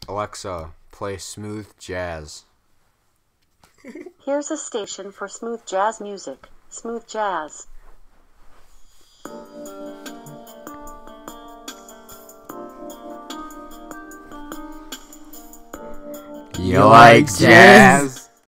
Alexa, play smooth jazz. Here's a station for smooth jazz music. Smooth jazz. You like jazz?